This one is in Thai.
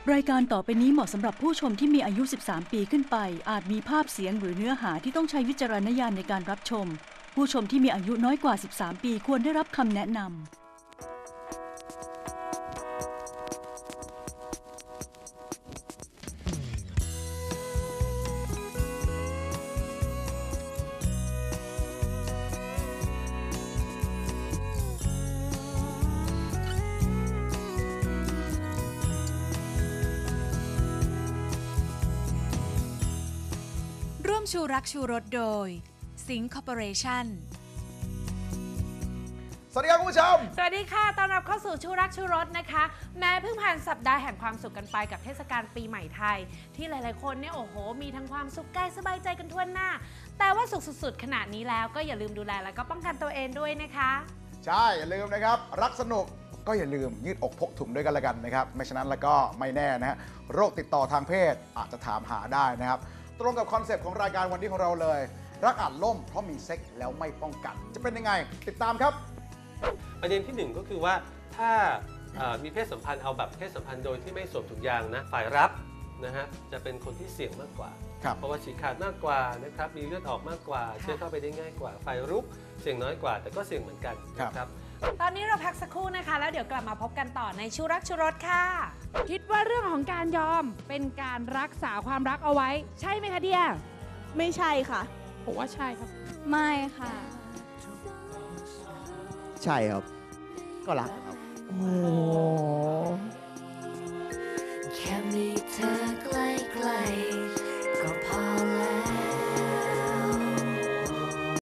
รายการต่อไปนี้เหมาะสำหรับผู้ชมที่มีอายุ 13 ปีขึ้นไปอาจมีภาพเสียงหรือเนื้อหาที่ต้องใช้วิจารณญาณในการรับชมผู้ชมที่มีอายุน้อยกว่า 13 ปีควรได้รับคำแนะนำร่วมชูรักชูรสโดยสิงห์คอร์ปอเรชั่นสวัสดีครับคุณผู้ชมสวัสดีค่ะต้อนรับเข้าสู่ชูรักชูรสนะคะแม้เพิ่งผ่านสัปดาห์แห่งความสุขกันไปกับเทศกาลปีใหม่ไทยที่หลายๆคนเนี่ยโอ้โหมีทั้งความสุขกายสบายใจกันทั่วหน้าแต่ว่าสุขสุดๆขนาดนี้แล้วก็อย่าลืมดูแลแล้วก็ป้องกันตัวเองด้วยนะคะใช่อย่าลืมนะครับรักสนุกก็อย่าลืมยืดอกพกถุงด้วยกันละกันนะครับไม่ฉะนั้นแล้วก็ไม่แน่นะฮะโรคติดต่อทางเพศอาจจะถามหาได้นะครับตรงกับคอนเซปต์ของรายการวันนี้ของเราเลยรักอาจล่มเพราะมีเซ็กแล้วไม่ป้องกันจะเป็นยังไงติดตามครับประเด็นที่1ก็คือว่าถ้ามีเพศสัมพันธ์เอาแบบเพศสัมพันธ์โดยที่ไม่สวมถุงยางนะฝ่ายรับนะฮะจะเป็นคนที่เสี่ยงมากกว่าเพราะว่าฉีกขาดมากกว่านะครับมีเลือดออกมากกว่าเชื้อเข้าไปได้ง่ายกว่าฝ่ายรุกเสี่ยงน้อยกว่าแต่ก็เสี่ยงเหมือนกันนะครับตอนนี้เราพักสักครู่นะคะแล้วเดี๋ยวกลับมาพบกันต่อในชูรักชูรสค่ะคิดว่าเรื่องของการยอมเป็นการรักษาความรักเอาไว้ใช่ไหมคะเดียไม่ใช่ค่ะผมว่าใช่ครับไม่ค่ะใช่ครับก็รักครับโอ้แค่มีเธอใกล้ๆก็พอแล้ว